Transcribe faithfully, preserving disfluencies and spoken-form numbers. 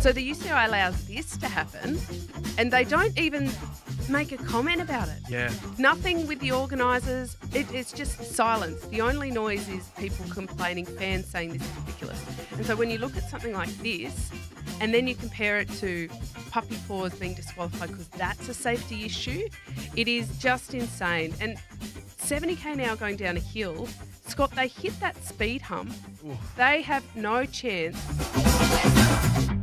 So the U C I allows this to happen, and they don't even make a comment about it. Yeah. Nothing with the organisers. It, it's just silence. The only noise is people complaining, fans saying this is ridiculous. And so when you look at something like this, and then you compare it to puppy paws being disqualified because that's a safety issue, it is just insane. And seventy k an hour going down a hill, Scott, they hit that speed hump. Oof. They have no chance.